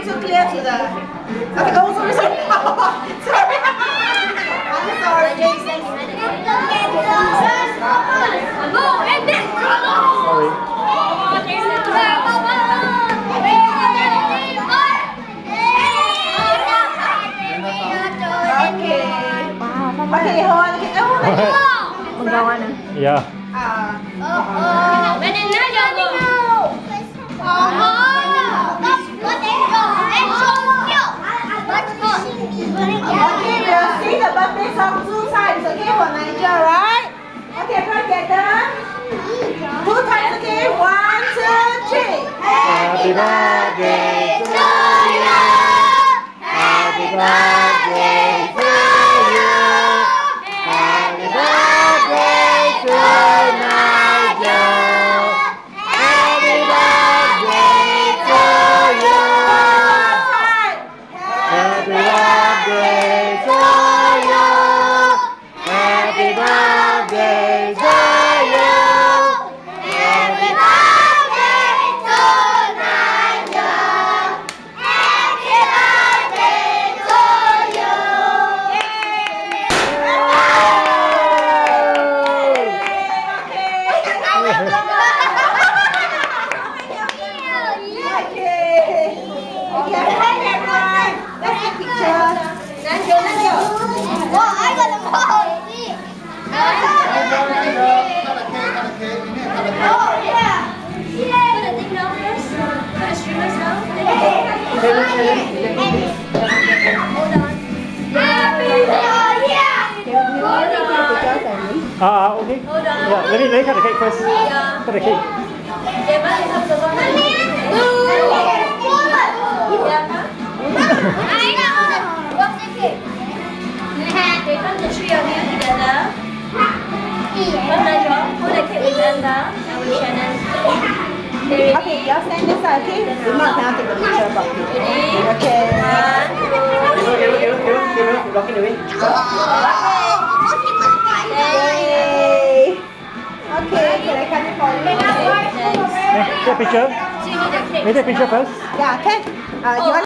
too clear to the. Okay, oh, sorry. Sorry. I'm sorry. Oh, and then. Sorry. Okay. Okay, hold on. Magawa na. Yeah. And then Nigel go. Okay, we'll sing the birthday song 2 times, okay, for Nigel, right? Okay, first get done. 2 times, okay? 1, 2, 3. Happy birthday to you. Happy birthday to you. Happy birthday to Nigel. Happy birthday to you. Happy birthday to you. Happy birthday to you. Happy birthday to Nigel. Happy birthday to you. Okay. Yeah, let me cut the cake first. Cut the cake. They put the three of you together. Come Nigel, hold the cake with Amber and with Shannon. Okay, y'all stand this side, okay? If not, can I take a picture about you? Okay. Blocking the way. Yay! Okay, can I cut it for you? Take a picture. So you need the cake. May I take a picture first? Yeah, can. You want